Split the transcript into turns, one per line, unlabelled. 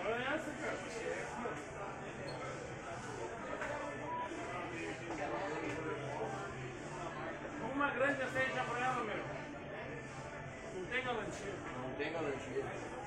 Olha essa, cara. Uma grande aceita pra ela, meu. Não tem garantia.
Não tem garantia.